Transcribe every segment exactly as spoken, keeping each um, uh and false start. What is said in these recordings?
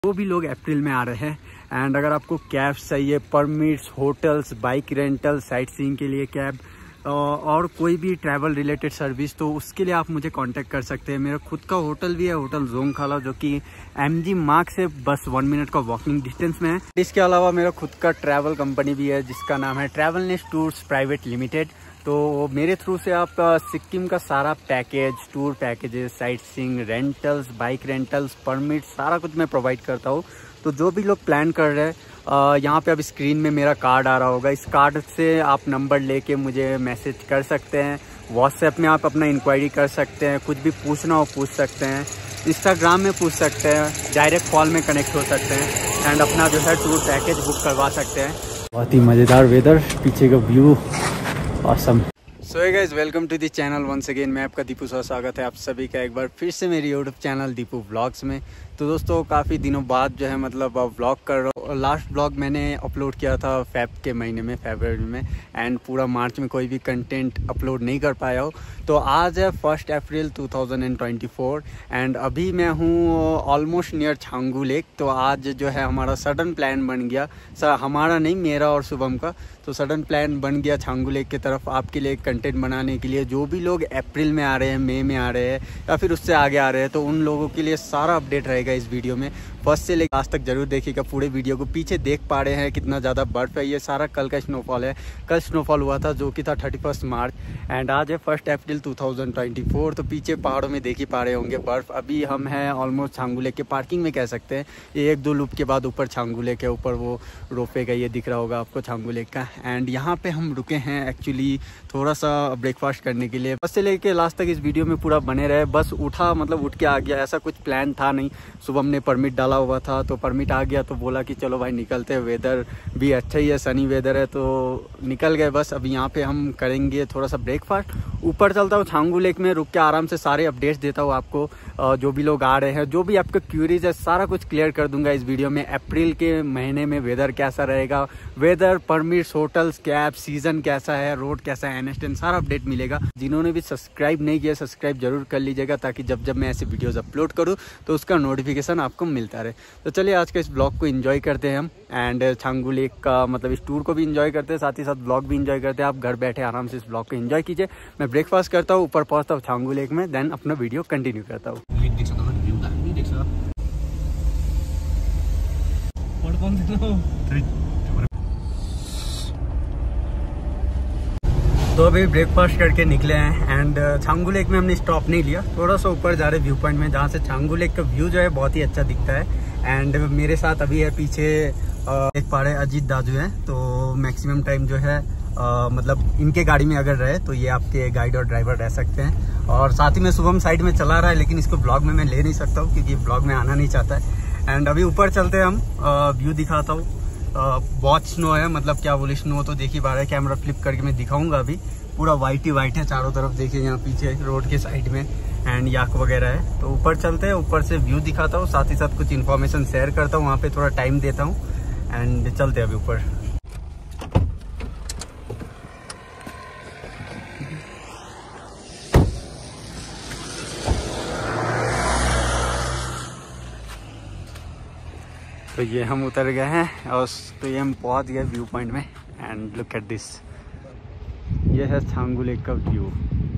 वो भी लोग अप्रैल में आ रहे हैं। एंड अगर आपको कैब्स चाहिए, permits, hotels, bike rental, sightseeing के लिए कैब और कोई भी ट्रैवल रिलेटेड सर्विस, तो उसके लिए आप मुझे कांटेक्ट कर सकते हैं। मेरा खुद का होटल भी है, होटल जोंगखाला, जो कि एमजी मार्ग से बस वन मिनट का वॉकिंग डिस्टेंस में है। इसके अलावा मेरा खुद का ट्रैवल कंपनी भी है जिसका नाम है ट्रैवलनेस टूर्स प्राइवेट लिमिटेड। तो मेरे थ्रू से आप सिक्किम का सारा package, tour packages, sightseeing, rentals, bike rentals, permit, सारा कुछ मैं प्रोवाइड करता हूँ। तो जो भी लोग प्लान कर रहे हैं, यहाँ पे अब स्क्रीन में मेरा कार्ड आ रहा होगा, इस कार्ड से आप नंबर लेके मुझे मैसेज कर सकते हैं। व्हाट्सएप में आप अपना इंक्वायरी कर सकते हैं, कुछ भी पूछना हो पूछ सकते हैं, इंस्टाग्राम में पूछ सकते हैं, डायरेक्ट कॉल में कनेक्ट हो सकते हैं एंड अपना जो है टूर पैकेज बुक करवा सकते हैं। बहुत ही मज़ेदार वेदर, पीछे का view awesome. So hey guys, welcome to the channel once again. मैं आपका दीपू सर, स्वागत है आप सभी का एक बार फिर से मेरी यूट्यूब चैनल दीपू व्लॉग्स में। तो दोस्तों, काफ़ी दिनों बाद जो है मतलब व्लॉग कर रहा हूँ। लास्ट व्लॉग मैंने अपलोड किया था फेब के महीने में, फरवरी में, एंड पूरा मार्च में कोई भी कंटेंट अपलोड नहीं कर पाया हो। तो आज है first April two thousand twenty four and अभी मैं हूँ ऑलमोस्ट नियर छांगू लेक। तो आज जो है हमारा सडन प्लान बन गया, सर हमारा नहीं, मेरा और शुभम का। तो सडन प्लान बन गया छांगू लेक की तरफ आपके लिए कंटेंट बनाने के लिए। जो भी लोग अप्रैल में आ रहे हैं, मई में आ रहे हैं या फिर उससे आगे आ रहे हैं, तो उन लोगों के लिए सारा अपडेट रहेगा इस वीडियो में। फर्स्ट से लेकर लास्ट तक जरूर देखिएगा पूरे वीडियो को। पीछे देख पा रहे हैं कितना ज़्यादा बर्फ़ है, ये सारा कल का स्नोफॉल है। कल स्नोफॉल हुआ था जो कि था थर्टी फर्स्ट मार्च एंड आज है first April two thousand twenty four. तो पीछे पहाड़ों में देख ही पा रहे होंगे बर्फ़। अभी हम हैं ऑलमोस्ट छांगू लेक के पार्किंग में कह सकते हैं। ये एक दो लूप के बाद ऊपर छांगू लेक है, ऊपर वो रोपवे का ये दिख रहा होगा आपको छांगू लेक का। एंड यहाँ पे हम रुके हैं एक्चुअली थोड़ा सा ब्रेकफास्ट करने के लिए। बस से लेके लास्ट तक इस वीडियो में पूरा बने रहे। बस उठा मतलब उठ के आ गया, ऐसा कुछ प्लान था नहीं। सुबह हमने परमिट डाला हुआ था तो परमिट आ गया, तो बोला कि चलो भाई निकलते हैं, वेदर भी अच्छा ही है, सनी वेदर है, तो निकल गए। बस अभी यहाँ पे हम करेंगे थोड़ा सा ब्रेकफास्ट। ऊपर चलता हूँ छांगू लेक में, रुक के आराम से सारे अपडेट्स देता हूँ आपको। जो भी लोग आ रहे हैं, जो भी आपके क्यूरीज है, सारा कुछ क्लियर कर दूंगा इस वीडियो में। अप्रैल के महीने में वेदर कैसा रहेगा, weather, permits, hotels, cab, season कैसा है, रोड कैसा है, एनएसटेन, सारा अपडेट मिलेगा। जिन्होंने भी सब्सक्राइब नहीं किया, सब्सक्राइब जरूर कर लीजिएगा ताकि जब जब मैं ऐसे वीडियोस अपलोड करूँ तो उसका नोटिफिकेशन आपको मिलता रहे। तो चलिए आज के इस ब्लॉग को एंजॉय करते हैं हम एंड छांगू लेक का मतलब इस टूर को भी एंजॉय करते हैं, साथ ही साथ ब्लॉग भी एंजॉय करते हैं। आप घर बैठे आराम से इस ब्लॉग को एंजॉय कीजिए। मैं ब्रेकफास्ट करता हूँ, ऊपर पहुँचता हूँ छांगू लेक में, देन अपना वीडियो कंटिन्यू करता हूँ। तो अभी ब्रेकफास्ट करके निकले हैं एंड छांगू लेक में हमने स्टॉप नहीं लिया, थोड़ा सा ऊपर जा रहे व्यू पॉइंट में जहाँ से छांगू लेक का व्यू जो है बहुत ही अच्छा दिखता है। एंड मेरे साथ अभी है पीछे देख पा रहे अजीत दाजू हैं। तो मैक्सिमम टाइम जो है आ, मतलब इनके गाड़ी में अगर रहे तो ये आपके गाइड और ड्राइवर रह सकते हैं। और साथ ही में शुभम साइड में चला रहा है, लेकिन इसको ब्लॉग में मैं ले नहीं सकता हूँ क्योंकि ब्लॉग में आना नहीं चाहता है। एंड अभी ऊपर चलते हैं हम, व्यू दिखाता हूँ। बहुत स्नो है, मतलब क्या बोले, स्नो तो देख ही पा रहे हैं। कैमरा फ्लिप करके मैं दिखाऊंगा। अभी पूरा वाइट ही वाइट है चारों तरफ, देखिए यहाँ पीछे रोड के साइड में एंड याक वगैरह है। तो ऊपर चलते हैं, ऊपर से व्यू दिखाता हूँ, साथ ही साथ कुछ इन्फॉर्मेशन शेयर करता हूँ, वहाँ पे थोड़ा टाइम देता हूँ एंड चलते हैं अभी ऊपर। तो ये हम उतर गए हैं और तो ये हम पहुंच गए व्यू पॉइंट में एंड लुक एट दिस, ये है छांगू लेक का व्यू।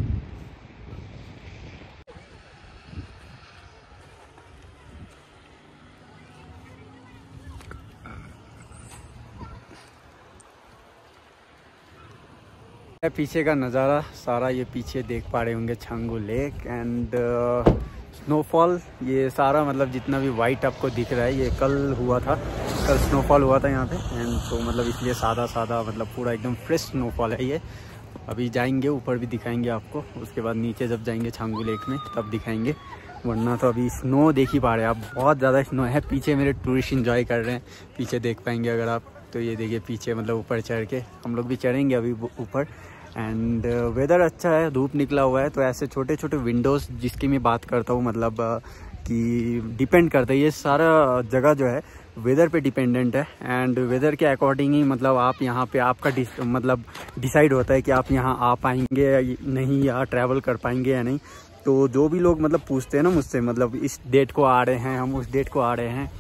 पीछे का नज़ारा सारा ये पीछे देख पा रहे होंगे छांगू लेक एंड स्नोफॉल। ये सारा मतलब जितना भी वाइट आपको दिख रहा है ये कल हुआ था, कल स्नोफॉल हुआ था यहाँ पे एंड तो मतलब इसलिए सादा सादा मतलब पूरा एकदम फ्रेश स्नोफॉल है ये। अभी जाएंगे ऊपर भी दिखाएंगे आपको, उसके बाद नीचे जब जाएंगे छांगू लेक में तब दिखाएंगे, वरना तो अभी स्नो देख ही पा रहे हैं आप, बहुत ज़्यादा स्नो है। पीछे मेरे टूरिस्ट इंजॉय कर रहे हैं, पीछे देख पाएंगे अगर आप, तो ये देखिए पीछे मतलब ऊपर चढ़ के हम लोग भी चढ़ेंगे अभी ऊपर। एंड वेदर अच्छा है, धूप निकला हुआ है, तो ऐसे छोटे छोटे विंडोज़ जिसकी मैं बात करता हूँ मतलब कि डिपेंड करता है, ये सारा जगह जो है वेदर पे डिपेंडेंट है एंड वेदर के अकॉर्डिंग ही मतलब आप यहाँ पे आपका डिस, मतलब डिसाइड होता है कि आप यहाँ आ पाएंगे या नहीं, या ट्रैवल कर पाएंगे या नहीं। तो जो भी लोग मतलब पूछते हैं ना मुझसे, मतलब इस डेट को आ रहे हैं हम, उस डेट को आ रहे हैं,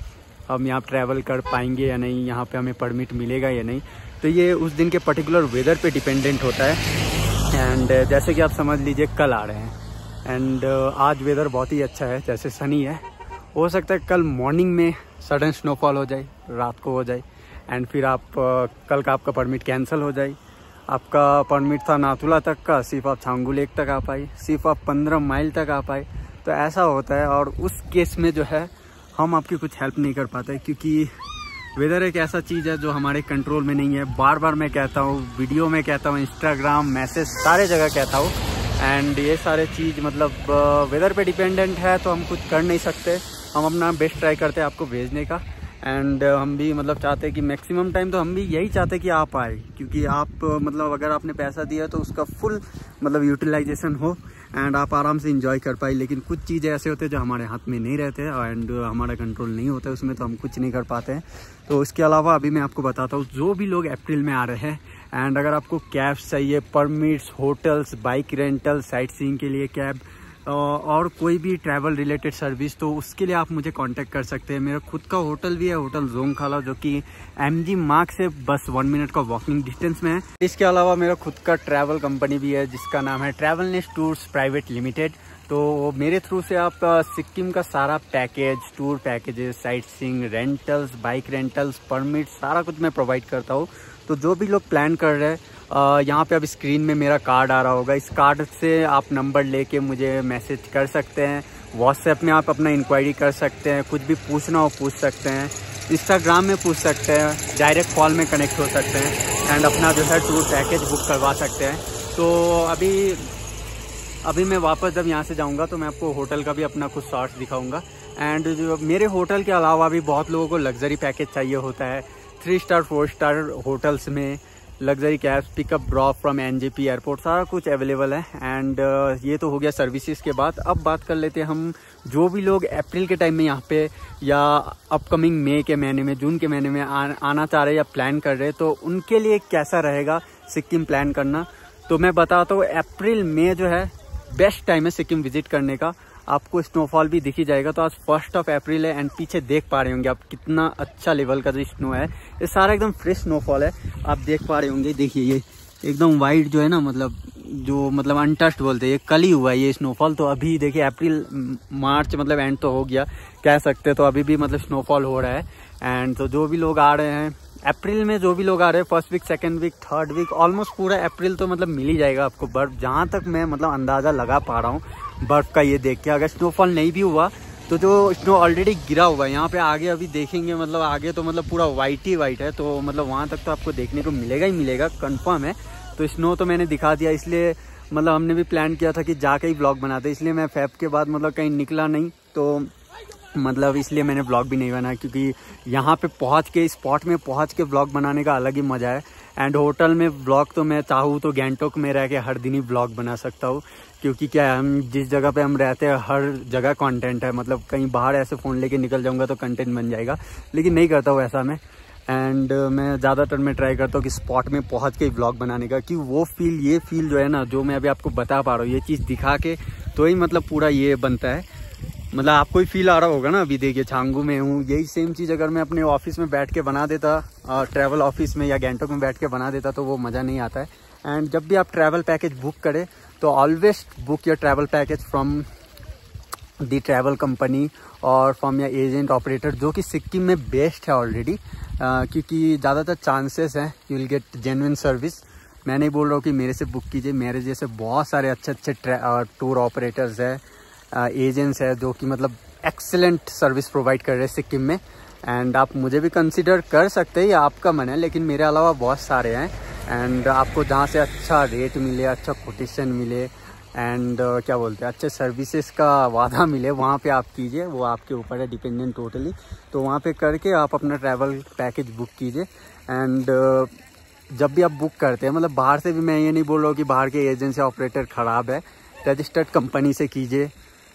हम यहाँ ट्रैवल कर पाएंगे या नहीं, यहाँ पे हमें परमिट मिलेगा या नहीं। तो ये उस दिन के पर्टिकुलर वेदर पे डिपेंडेंट होता है। एंड जैसे कि आप समझ लीजिए कल आ रहे हैं एंड आज वेदर बहुत ही अच्छा है, जैसे सनी है। हो सकता है कल मॉर्निंग में सडन स्नोफॉल हो जाए, रात को हो जाए एंड फिर आप कल का आपका परमिट कैंसिल हो जाए। आपका परमिट था नाथुला तक का, सिर्फ आप छांगू लेक तक आ पाए, सिर्फ आप पंद्रह माइल तक आ पाए। तो ऐसा होता है और उस केस में जो है हम आपकी कुछ हेल्प नहीं कर पाते, क्योंकि वेदर एक ऐसा चीज़ है जो हमारे कंट्रोल में नहीं है। बार बार मैं कहता हूँ, वीडियो में कहता हूँ, इंस्टाग्राम मैसेज सारे जगह कहता हूँ। एंड ये सारे चीज़ मतलब वेदर पे डिपेंडेंट है, तो हम कुछ कर नहीं सकते। हम अपना बेस्ट ट्राई करते हैं आपको भेजने का। एंड हम भी मतलब चाहते हैं कि मैक्सिमम टाइम तो हम भी यही चाहते हैं कि आप आए, क्योंकि आप मतलब अगर आपने पैसा दिया तो उसका फुल मतलब यूटिलाइजेशन हो एंड आप आराम से इंजॉय कर पाए। लेकिन कुछ चीज़ें ऐसे होते हैं जो हमारे हाथ में नहीं रहते एंड हमारा कंट्रोल नहीं होता है उसमें, तो हम कुछ नहीं कर पाते हैं। तो इसके अलावा अभी मैं आपको बताता हूँ, जो भी लोग अप्रैल में आ रहे हैं एंड अगर आपको कैब्स चाहिए, permits, hotels, bike rental, sightseeing के लिए कैब और कोई भी ट्रैवल रिलेटेड सर्विस, तो उसके लिए आप मुझे कांटेक्ट कर सकते हैं। मेरा खुद का होटल भी है, होटल जोंगखाला, जो कि एमजी मार्ग से बस वन मिनट का वॉकिंग डिस्टेंस में है। इसके अलावा मेरा खुद का ट्रैवल कंपनी भी है जिसका नाम है ट्रैवलनेस्ट टूर्स प्राइवेट लिमिटेड। तो मेरे थ्रू से आप सिक्किम का सारा package, tour packages, sightseeing, rentals, bike rentals, permit, सारा कुछ मैं प्रोवाइड करता हूँ। तो जो भी लोग प्लान कर रहे हैं, यहाँ पे अब स्क्रीन में मेरा कार्ड आ रहा होगा, इस कार्ड से आप नंबर लेके मुझे मैसेज कर सकते हैं। व्हाट्सएप में आप अपना इंक्वायरी कर सकते हैं, कुछ भी पूछना हो पूछ सकते हैं, इंस्टाग्राम में पूछ सकते हैं, डायरेक्ट कॉल में कनेक्ट हो सकते हैं एंड अपना जो है टूर पैकेज बुक करवा सकते हैं। तो अभी अभी मैं वापस जब यहाँ से जाऊँगा तो मैं आपको होटल का भी अपना कुछ शॉर्ट्स दिखाऊँगा। एंड जो मेरे होटल के अलावा भी बहुत लोगों को लग्जरी पैकेज चाहिए होता है। Three star four star hotels में luxury cabs, pickup drop from NJP airport, सारा कुछ अवेलेबल है। एंड uh, ये तो हो गया सर्विसेज के बाद। अब बात कर लेते हैं हम, जो भी लोग अप्रैल के टाइम में यहाँ पे या अपकमिंग मई के महीने में, जून के महीने में आ, आना चाह रहे हैं या प्लान कर रहे हैं, तो उनके लिए कैसा रहेगा सिक्किम प्लान करना। तो मैं बताता हूँ, अप्रैल में जो है बेस्ट टाइम है सिक्किम विजिट करने का। आपको स्नोफॉल भी दिखी जाएगा। तो आज फर्स्ट ऑफ अप्रैल है एंड पीछे देख पा रहे होंगे आप कितना अच्छा लेवल का जो स्नो है, ये सारा एकदम फ्रेश स्नोफॉल है। आप देख पा रहे होंगे, देखिए ये एकदम वाइट जो है ना, मतलब जो मतलब अनटच्ड बोलते हैं, ये कल ही हुआ है ये स्नोफॉल। तो अभी देखिए अप्रैल मार्च मतलब एंड तो हो गया कह सकते हैं, तो अभी भी मतलब स्नोफॉल हो रहा है। एंड तो जो भी लोग आ रहे हैं अप्रैल में, जो भी लोग आ रहे हैं first week, second week, third week, almost पूरा अप्रैल तो मतलब मिल ही जाएगा आपको बर्फ। जहाँ तक मैं मतलब अंदाज़ा लगा पा रहा हूँ बर्फ का, ये देख के अगर स्नोफॉल नहीं भी हुआ तो जो स्नो ऑलरेडी गिरा हुआ है यहाँ पे, आगे अभी देखेंगे मतलब आगे तो मतलब पूरा वाइट ही वाइट है। तो मतलब वहाँ तक तो आपको देखने को मिलेगा ही मिलेगा, कंफर्म है। तो स्नो तो मैंने दिखा दिया, इसलिए मतलब हमने भी प्लान किया था कि जाके ही ब्लॉग बनाते, इसलिए मैं फेब के बाद मतलब कहीं निकला नहीं, तो मतलब इसलिए मैंने ब्लॉग भी नहीं बनाया, क्योंकि यहाँ पे पहुँच के, स्पॉट में पहुँच के ब्लॉग बनाने का अलग ही मज़ा है। एंड होटल में ब्लॉग तो मैं चाहूँ तो गैंगटॉक में रह के हर दिन ही ब्लॉग बना सकता हूँ, क्योंकि क्या है, हम जिस जगह पे हम रहते हैं हर जगह कंटेंट है। मतलब कहीं बाहर ऐसे फ़ोन लेके निकल जाऊँगा तो कंटेंट बन जाएगा, लेकिन नहीं करता हूँ ऐसा मैं। एंड uh, मैं ज़्यादातर मैं ट्राई करता हूँ कि स्पॉट में पहुँच के ब्लॉग बनाने का, कि वो फील, ये फील जो है ना, जो मैं अभी आपको बता पा रहा हूँ, ये चीज़ दिखा के तो ही मतलब पूरा ये बनता है। मतलब आपको ही फील आ रहा होगा ना, अभी देखिए छांगू में हूँ, यही सेम चीज़ अगर मैं अपने ऑफिस में बैठ के बना देता, ट्रैवल ऑफिस में या गैंगटॉक में बैठ के बना देता, तो वो मज़ा नहीं आता है। एंड जब भी आप ट्रैवल पैकेज बुक करें तो always book your travel package from the travel company और फ्रॉम या एजेंट ऑपरेटर, जो कि सिक्किम में बेस्ट है ऑलरेडी, क्योंकि ज़्यादातर चांसेस हैं you will get genuine service. मैं नहीं बोल रहा हूँ कि मेरे से बुक कीजिए, मेरे जैसे बहुत सारे अच्छे अच्छे टूर ऑपरेटर्स है, एजेंट्स है, जो कि मतलब एक्सेलेंट सर्विस प्रोवाइड कर रहे हैं सिक्किम में। एंड आप मुझे भी कंसिडर कर सकते हैं, ये आपका मन है, लेकिन मेरे अलावा बहुत सारे हैं। एंड आपको जहाँ से अच्छा रेट मिले, अच्छा कोटेशन मिले एंड uh, क्या बोलते हैं, अच्छे सर्विसेज का वादा मिले, वहाँ पे आप कीजिए। वो आपके ऊपर है, डिपेंडेंट टोटली। तो वहाँ पे करके आप अपना ट्रैवल पैकेज बुक कीजिए। एंड uh, जब भी आप बुक करते हैं, मतलब बाहर से भी, मैं ये नहीं बोल रहा हूँ कि बाहर के एजेंसी ऑपरेटर ख़राब है, रजिस्टर्ड कंपनी से कीजिए।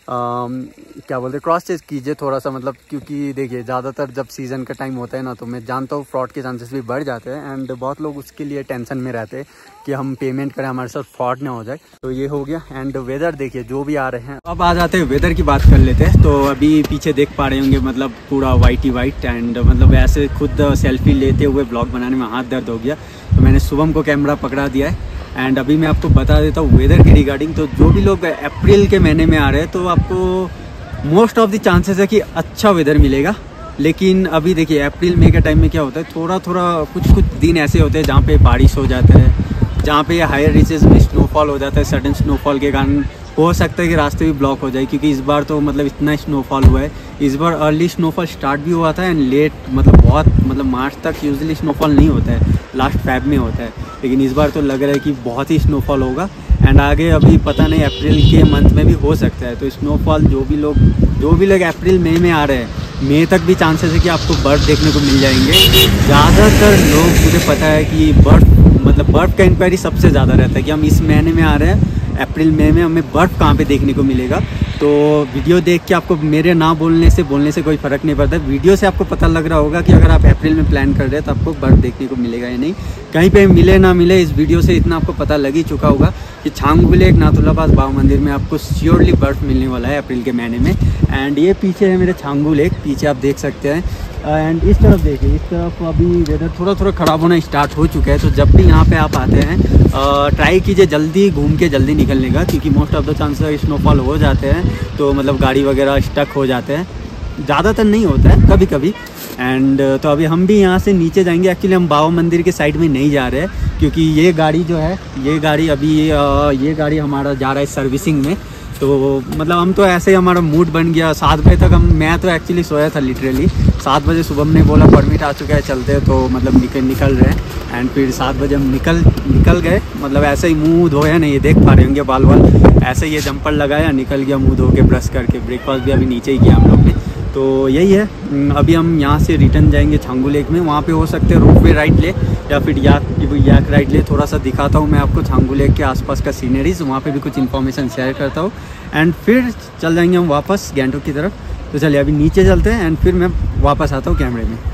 क्या बोलते हैं क्रॉस चेक कीजिए थोड़ा सा, मतलब क्योंकि देखिए ज़्यादातर जब सीज़न का टाइम होता है ना, तो मैं जानता हूँ फ्रॉड के चांसेस भी बढ़ जाते हैं। एंड बहुत लोग उसके लिए टेंशन में रहते हैं कि हम पेमेंट करें, हमारे साथ फ्रॉड ना हो जाए। तो ये हो गया। एंड वेदर देखिए जो भी आ रहे हैं। अब आ जाते हैं वेदर की बात कर लेते हैं। तो अभी पीछे देख पा रहे होंगे मतलब पूरा वाइट ही वाइट। एंड मतलब ऐसे खुद सेल्फी लेते हुए ब्लॉग बनाने में हाथ दर्द हो गया, तो मैंने शुभम को कैमरा पकड़ा दिया है। एंड अभी मैं आपको बता देता हूँ वेदर के रिगार्डिंग। तो जो भी लोग अप्रैल के महीने में आ रहे हैं तो आपको मोस्ट ऑफ द चांसेस है कि अच्छा वेदर मिलेगा। लेकिन अभी देखिए अप्रैल मई के टाइम में क्या होता है, थोड़ा थोड़ा कुछ कुछ दिन ऐसे होते हैं जहाँ पे बारिश हो जाता है, जहाँ पे हायर रीचेस में स्नोफॉल हो जाता है। सडन स्नोफॉल के कारण हो सकता है कि रास्ते भी ब्लॉक हो जाए, क्योंकि इस बार तो मतलब इतना स्नोफॉल हुआ है। इस बार अर्ली स्नोफॉल स्टार्ट भी हुआ था एंड लेट, मतलब बहुत मतलब मार्च तक यूजुअली स्नोफॉल नहीं होता है, लास्ट फेब में होता है। लेकिन इस बार तो लग रहा है कि बहुत ही स्नोफॉल होगा। एंड आगे अभी पता नहीं अप्रैल के मंथ में भी हो सकता है। तो स्नोफॉल जो भी लोग जो भी लोग अप्रैल मई में आ रहे हैं, मई तक भी चांसेस है कि आपको बर्फ़ देखने को मिल जाएंगे। ज़्यादातर लोग, मुझे पता है कि बर्फ़ मतलब बर्फ़ का इंक्वायरी सबसे ज़्यादा रहता है कि हम इस महीने में आ रहे हैं, अप्रैल मई में हमें बर्फ़ कहाँ पे देखने को मिलेगा। तो वीडियो देख के आपको मेरे ना बोलने से बोलने से कोई फ़र्क नहीं पड़ता। वीडियो से आपको पता लग रहा होगा कि अगर आप अप्रैल में प्लान कर रहे हैं तो आपको बर्फ़ देखने को मिलेगा या नहीं। कहीं पे मिले ना मिले, इस वीडियो से इतना आपको पता लग ही चुका होगा कि छांगू लेक नाथुला पास बाबा मंदिर में आपको श्योरली बर्फ़ मिलने वाला है अप्रैल के महीने में। एंड ये पीछे है मेरे छांगू लेक, पीछे आप देख सकते हैं। एंड इस तरफ देखिए, इस तरफ अभी वेदर थोड़ा थोड़ा ख़राब होना स्टार्ट हो चुका है। तो जब भी यहाँ पे आप आते हैं ट्राई कीजिए जल्दी घूम के जल्दी निकलने का, क्योंकि most of the chances snowfall हो जाते हैं तो मतलब गाड़ी वगैरह स्टक हो जाते हैं। ज़्यादातर नहीं होता है, कभी कभी। एंड तो अभी हम भी यहाँ से नीचे जाएंगे। एक्चुअली हम बाबा मंदिर के साइड में नहीं जा रहे हैं, क्योंकि ये गाड़ी जो है ये गाड़ी अभी ये गाड़ी हमारा जा रहा है सर्विसिंग में। तो मतलब हम तो ऐसे ही हमारा मूड बन गया। सात बजे तक हम मैं तो एक्चुअली सोया था लिटरली। सात बजे सुबह ने बोला परमिट आ चुका है चलते हैं, तो मतलब निकल निकल रहे हैं। एंड फिर सात बजे हम निकल निकल गए। मतलब ऐसे ही मुंह धोया नहीं, ये देख पा रहे होंगे बाल बाल ऐसे ही ये जंपर लगाया, निकल गया मुंह धो के ब्रश करके। ब्रेकफास्ट भी अभी नीचे ही किया हम लोग ने। तो यही है। अभी हम यहाँ से रिटर्न जाएंगे छांगू लेक में। वहाँ पे हो सकते हैं रोप वे राइड ले या फिर याक याक राइड ले। थोड़ा सा दिखाता हूँ मैं आपको छांगू लेक के आसपास का सीनरीज, वहाँ पे भी कुछ इन्फॉर्मेशन शेयर करता हूँ। एंड फिर चल जाएंगे हम वापस गैंगटॉक की तरफ। तो चलिए अभी नीचे चलते हैं एंड फिर मैं वापस आता हूँ कैमरे में।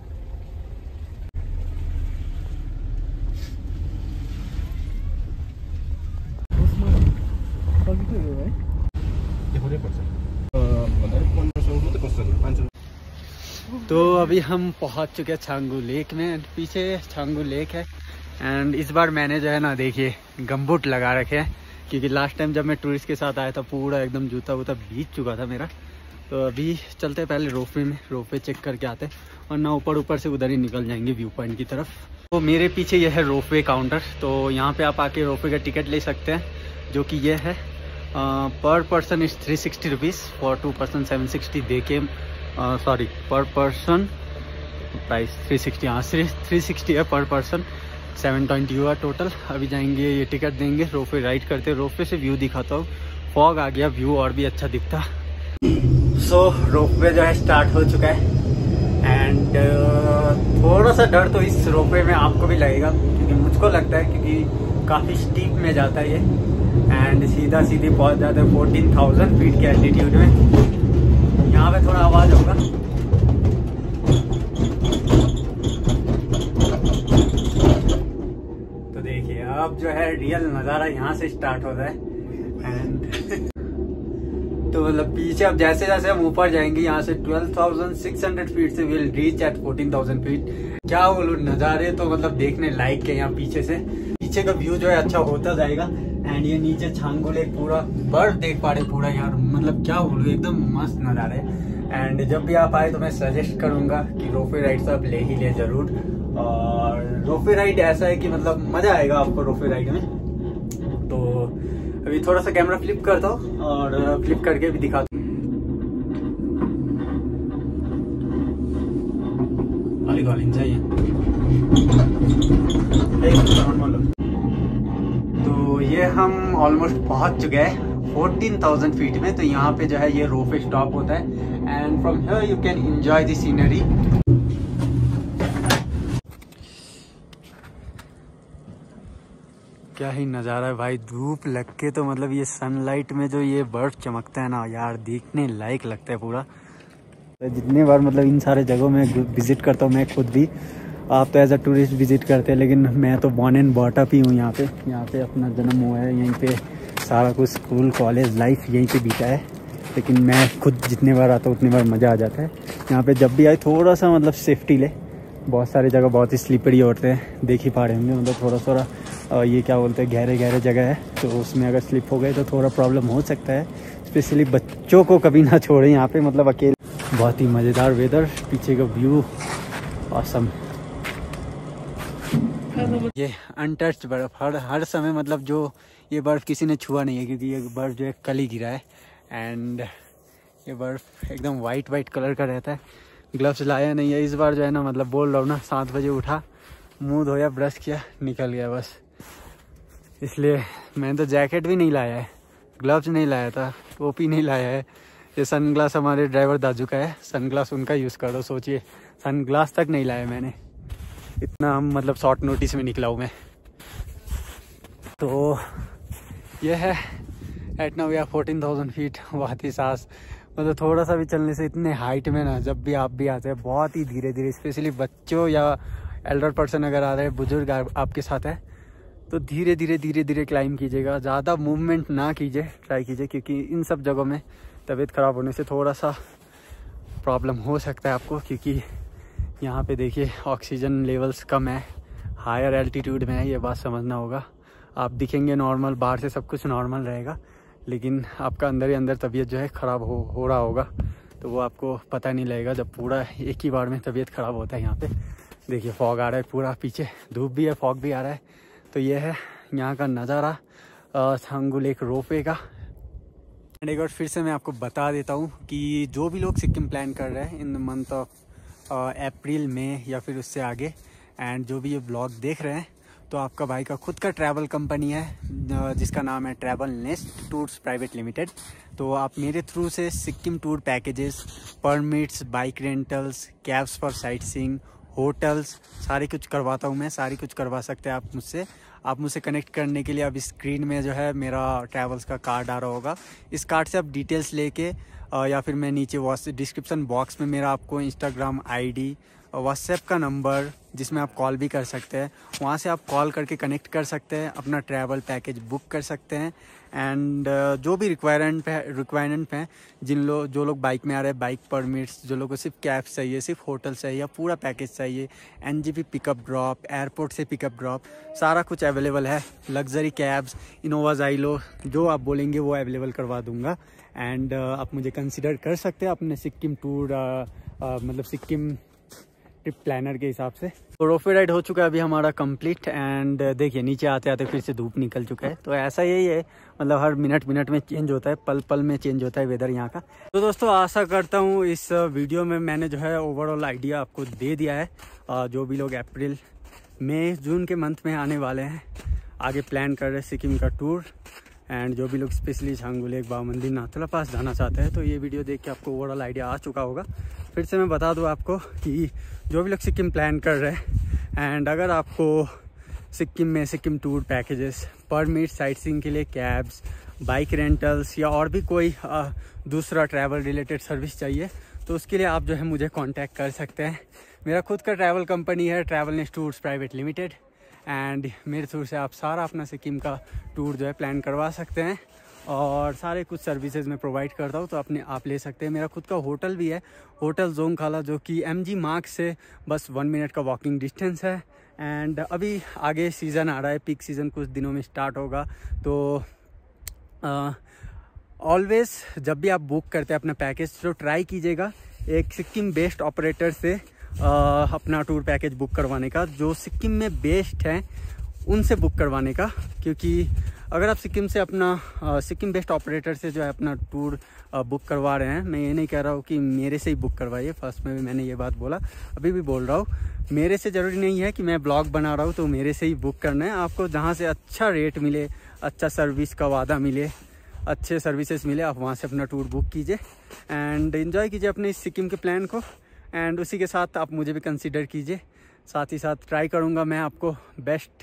तो अभी हम पहुंच चुके हैं छांगू लेक में। एंड पीछे छांगू लेक है। एंड इस बार मैंने जो है ना देखिए गमबूट लगा रखे हैं, क्योंकि लास्ट टाइम जब मैं टूरिस्ट के साथ आया था पूरा एकदम जूता वूता भीग चुका था मेरा। तो अभी चलते हैं पहले रोपवे में, रोपवे चेक करके आते हैं, और ना ऊपर ऊपर से उधर ही निकल जाएंगे व्यू पॉइंट की तरफ। तो मेरे पीछे ये है रोपवे काउंटर। तो यहाँ पे आप आके रोपवे का टिकट ले सकते हैं, जो कि ये है per person is three sixty rupees, for two person seven sixty दे के sorry per person price three sixty हाँ थ्री सिक्सटी है पर पर्सन, सेवन ट्वेंटी हुआ टोटल। अभी जाएंगे ये टिकट देंगे, रोपवे राइड करते हैं। रोपवे से व्यू दिखाता हूँ, फॉग आ गया, व्यू और भी अच्छा दिखता। सो so, रोपवे जो है स्टार्ट हो चुका है। एंड uh, थोड़ा सा डर तो इस रोपवे में आपको भी लगेगा, क्योंकि मुझको लगता है, क्योंकि काफ़ी स्टीप में जाता है ये। एंड सीधा सीधी पहुंच जाता है फोर्टीन थाउजेंड फीट के एल्टीट्यूड में। यहाँ पे थोड़ा आवाज़ होगा। तो देखिए अब जो है रियल नज़ारा यहाँ से स्टार्ट होता है। एंड तो मतलब पीछे अब जैसे जैसे हम ऊपर जाएंगे यहाँ से twelve thousand six hundred feet से will reach at fourteen thousand feet. क्या बोलूं, नज़ारे तो मतलब देखने लायक के। यहाँ पीछे से पीछे का व्यू जो है अच्छा होता जाएगा। एंड ये नीचे छांगू लेक पूरा बर्फ देख पा रहे पूरा यार, मतलब क्या बोलूं एकदम मस्त नज़ारे। एंड जब भी आप आए तो मैं सजेस्ट करूंगा कि रोपवे राइड से आप ले ही ले जरूर। और रोपवे राइड ऐसा है कि मतलब मजा आएगा आपको रोपवे राइड में। तो अभी थोड़ा सा कैमरा फ्लिप करता हूँ और फ्लिप करके भी दिखाता हूँ। तो ये हम ऑलमोस्ट पहुंच चुके हैं फोर्टीन थाउजेंड फीट में। तो यहाँ पे जो है ये रोपवे स्टॉप होता है। And from here you can enjoy the scenery. क्या ही नज़ारा है भाई, धूप लग के तो मतलब ये सनलाइट में जो ये बर्फ चमकता है ना यार, देखने लायक लगता है पूरा। जितने बार मतलब इन सारे जगहों में विज़िट करता हूँ मैं खुद भी, आप तो एज अ टूरिस्ट विज़िट करते हैं, लेकिन मैं तो बॉर्न एंड बॉट अप ही हूँ यहाँ पे। यहाँ पे अपना जन्म हुआ है, यहीं पे सारा कुछ स्कूल कॉलेज लाइफ यहीं पे बीता है। लेकिन मैं खुद जितने बार आता हूँ उतनी बार मज़ा आ जाता है यहाँ पे। जब भी आए थोड़ा सा मतलब सेफ्टी ले, बहुत सारी जगह बहुत ही स्लिपरी होते हैं, देख ही पा रहे होंगे। मतलब थोड़ा थोड़ा ये क्या बोलते हैं, गहरे गहरे जगह है, तो उसमें अगर स्लिप हो गए तो थोड़ा प्रॉब्लम हो सकता है। स्पेशली बच्चों को कभी ना छोड़ें यहाँ पे, मतलब अकेले। बहुत ही मज़ेदार वेदर, पीछे का व्यू ऑसम। ये अनटच्ड बर्फ़, हर हर समय मतलब जो ये बर्फ़ किसी ने छुआ नहीं है, क्योंकि ये बर्फ़ जो है कल ही गिरा है। एंड ये बर्फ़ एकदम वाइट वाइट कलर का रहता है। ग्लव्स लाया नहीं है इस बार, जो है ना मतलब बोल रहा हूँ ना, सात बजे उठा, मुंह धोया, ब्रश किया, निकल गया बस। इसलिए मैंने तो जैकेट भी नहीं लाया है, ग्लव्स नहीं लाया था, टोपी नहीं लाया है। ये सनग्लास हमारे ड्राइवर दाजू का है, सनग्लास उनका यूज़ कर दो। सोचिए सनग्लास तक नहीं लाया मैंने, इतना मतलब शॉर्ट नोटिस में निकला हूँ मैं। तो ये है at now we are fourteen thousand feet. बहुत ही सांस मतलब थोड़ा सा भी चलने से इतने हाइट में ना, जब भी आप भी आते हैं बहुत ही धीरे धीरे, स्पेशली बच्चों या एल्डर पर्सन अगर आ रहे हैं, बुजुर्ग आपके साथ है, तो धीरे धीरे धीरे धीरे क्लाइंब कीजिएगा। ज़्यादा मूवमेंट ना कीजिए, ट्राई कीजिए, क्योंकि इन सब जगहों में तबीयत ख़राब होने से थोड़ा सा प्रॉब्लम हो सकता है आपको। क्योंकि यहाँ पे देखिए ऑक्सीजन लेवल्स कम है, हायर एल्टीट्यूड में है, ये बात समझना होगा। आप दिखेंगे नॉर्मल, बाहर से सब कुछ नॉर्मल रहेगा, लेकिन आपका अंदर ही अंदर तबीयत जो है ख़राब हो हो रहा होगा, तो वो आपको पता नहीं लगेगा जब पूरा एक ही बार में तबीयत ख़राब होता है। यहाँ पे देखिए फॉग आ रहा है पूरा, पीछे धूप भी है, फॉग भी आ रहा है। तो ये है यहाँ का नज़ारा छांगु लेक रोपवे का। एंड एक बार फिर से मैं आपको बता देता हूँ कि जो भी लोग सिक्किम प्लान कर रहे हैं in the month of April में या फिर उससे आगे, एंड जो भी ये ब्लॉग देख रहे हैं, तो आपका भाई का खुद का ट्रैवल कंपनी है जिसका नाम है travel nest tours private limited. तो आप मेरे थ्रू से Sikkim tour packages, permits, bike rentals, cabs for sightseeing, hotels, सारी कुछ करवाता हूँ मैं, सारी कुछ करवा सकते हैं आप मुझसे। आप मुझसे कनेक्ट करने के लिए अब स्क्रीन में जो है मेरा ट्रैवल्स का कार्ड आ रहा होगा, इस कार्ड से आप डिटेल्स लेके या फिर मैं नीचे वॉट्स डिस्क्रिप्शन बॉक्स में मेरा आपको इंस्टाग्राम आईडी, व्हाट्सएप का नंबर जिसमें आप कॉल भी कर सकते हैं, वहाँ से आप कॉल करके कनेक्ट कर सकते हैं, अपना ट्रैवल पैकेज बुक कर सकते हैं। एंड uh, जो भी रिक्वायरमेंट है रिक्वायरमेंट हैं, जिन लोग जो लोग बाइक में आ रहे हैं, बाइक परमिट्स, जो लोगों को सिर्फ कैब चाहिए, सिर्फ होटल चाहिए या पूरा पैकेज चाहिए, एनजीपी पिकअप ड्रॉप, एयरपोर्ट से पिकअप ड्रॉप, सारा कुछ अवेलेबल है। लग्जरी कैब्स, इनोवा जाइलो, जो आप बोलेंगे वो अवेलेबल करवा दूंगा। एंड uh, आप मुझे कंसिडर कर सकते हैं अपने सिक्किम टूर uh, uh, मतलब सिक्किम ट्रिप प्लानर के हिसाब से। तो रोपवे राइड हो चुका है अभी हमारा कंप्लीट। एंड देखिए नीचे आते आते फिर से धूप निकल चुका है। तो ऐसा यही है, मतलब हर मिनट मिनट में चेंज होता है, पल पल में चेंज होता है वेदर यहाँ का। तो दोस्तों आशा करता हूँ इस वीडियो में मैंने जो है ओवरऑल आइडिया आपको दे दिया है। जो भी लोग अप्रैल मई जून के मंथ में आने वाले हैं, आगे प्लान कर रहे हैं सिक्किम का टूर, एंड जो भी लोग स्पेशली छांगु लेक, बाबा मंदिर, नाथुला पास जाना चाहते हैं, तो ये वीडियो देख के आपको ओवरऑल आइडिया आ चुका होगा। फिर से मैं बता दूं आपको कि जो भी लोग सिक्किम प्लान कर रहे हैं, एंड अगर आपको सिक्किम में Sikkim tour packages, permit, sightseeing के लिए कैब्स, बाइक रेंटल्स या और भी कोई आ, दूसरा ट्रैवल रिलेटेड सर्विस चाहिए, तो उसके लिए आप जो है मुझे कांटेक्ट कर सकते हैं। मेरा खुद का ट्रैवल कंपनी है travel nest tours private limited, and मेरे थ्रू से आप सारा अपना सिक्किम का टूर जो है प्लान करवा सकते हैं, और सारे कुछ सर्विसेज मैं प्रोवाइड करता हूँ, तो अपने आप ले सकते हैं। मेरा खुद का होटल भी है, होटल जोंगखाला, जो कि एमजी मार्ग से बस वन मिनट का वॉकिंग डिस्टेंस है। एंड अभी आगे सीज़न आ रहा है, पीक सीज़न कुछ दिनों में स्टार्ट होगा, तो ऑलवेज जब भी आप बुक करते हैं अपना पैकेज, तो ट्राई कीजिएगा एक सिक्किम बेस्ड ऑपरेटर से Uh, अपना टूर पैकेज बुक करवाने का, जो सिक्किम में बेस्ट है उनसे बुक करवाने का। क्योंकि अगर आप सिक्किम से अपना uh, सिक्किम बेस्ड ऑपरेटर से जो है अपना टूर uh, बुक करवा रहे हैं, मैं ये नहीं कह रहा हूँ कि मेरे से ही बुक करवाइए, फर्स्ट में भी मैंने ये बात बोला, अभी भी बोल रहा हूँ, मेरे से ज़रूरी नहीं है कि मैं ब्लॉग बना रहा हूँ तो मेरे से ही बुक करना है। आपको जहाँ से अच्छा रेट मिले, अच्छा सर्विस का वादा मिले, अच्छे सर्विसेज मिले, आप वहाँ से अपना टूर बुक कीजिए एंड एंजॉय कीजिए अपने इस सिक्किम के प्लान को। एंड उसी के साथ आप मुझे भी कंसीडर कीजिए, साथ ही साथ ट्राई करूँगा मैं आपको बेस्ट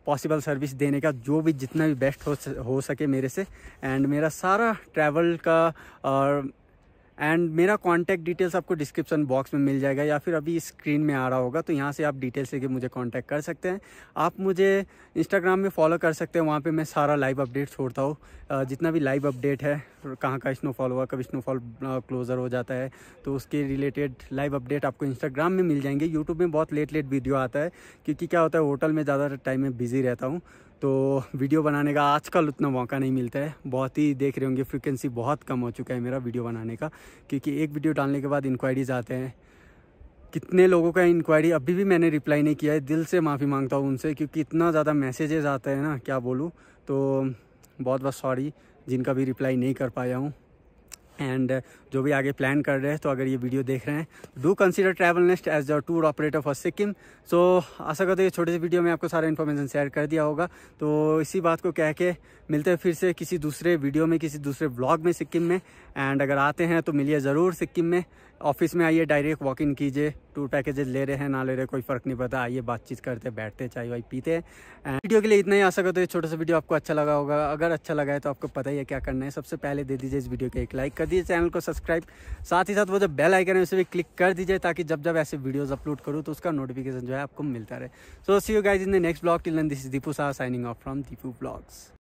पॉसिबल सर्विस देने का, जो भी जितना भी बेस्ट हो हो सके मेरे से। एंड मेरा सारा ट्रैवल का और एंड मेरा कॉन्टैक्ट डिटेल्स आपको डिस्क्रिप्शन बॉक्स में मिल जाएगा या फिर अभी स्क्रीन में आ रहा होगा, तो यहाँ से आप डिटेल्स लेके मुझे कांटेक्ट कर सकते हैं। आप मुझे इंस्टाग्राम में फॉलो कर सकते हैं, वहाँ पे मैं सारा लाइव अपडेट छोड़ता हूँ, जितना भी लाइव अपडेट है, कहाँ का स्नोफॉल हुआ, कभी स्नोफॉल क्लोजर हो जाता है, तो उसके रिलेटेड लाइव अपडेट आपको इंस्टाग्राम में मिल जाएंगे। यूट्यूब में बहुत लेट लेट वीडियो आता है, क्योंकि क्या होता है होटल में ज़्यादा टाइम में बिज़ी रहता हूँ, तो वीडियो बनाने का आजकल उतना मौका नहीं मिलता है। बहुत ही देख रहे होंगे फ्रीक्वेंसी बहुत कम हो चुका है मेरा वीडियो बनाने का, क्योंकि एक वीडियो डालने के बाद इंक्वायरीज आते हैं। कितने लोगों का इंक्वायरी अभी भी मैंने रिप्लाई नहीं किया है, दिल से माफ़ी मांगता हूँ उनसे, क्योंकि इतना ज़्यादा मैसेजेस आते हैं ना, क्या बोलूँ। तो बहुत बहुत सॉरी जिनका भी रिप्लाई नहीं कर पाया हूँ। एंड जो भी आगे प्लान कर रहे हैं, तो अगर ये वीडियो देख रहे हैं, do consider travel nest as the tour operator for Sikkim. So आशा करते हैं छोटे से वीडियो में आपको सारा इन्फॉर्मेशन शेयर कर दिया होगा। तो इसी बात को कह के मिलते हैं फिर से किसी दूसरे वीडियो में, किसी दूसरे व्लॉग में सिक्किम में। एंड अगर आते हैं तो मिलिए ज़रूर सिक्किम में, ऑफिस में आइए, डायरेक्ट वॉक इन कीजिए। टूर पैकेजेस ले रहे हैं ना ले रहे कोई फ़र्क नहीं पड़ता, आइए बातचीत करते बैठते चाय वाय पीते। एंड वीडियो के लिए इतना ही। आशा करते हैं छोटा सा वीडियो आपको अच्छा लगा होगा। अगर अच्छा लगा है तो आपको पता ही है क्या करना है। सबसे पहले दे दीजिए इस वीडियो को एक लाइक, कर दीजिए चैनल को सब्सक्राइब, साथ ही साथ वो जो बेल आइकन है उसे भी क्लिक कर दीजिए, ताकि जब जब ऐसे वीडियोस अपलोड करूँ तो उसका नोटिफिकेशन जो है आपको मिलता रहे। So see you guys in the next blog. Till then this is Deepu Shah signing off from Deepu blogs.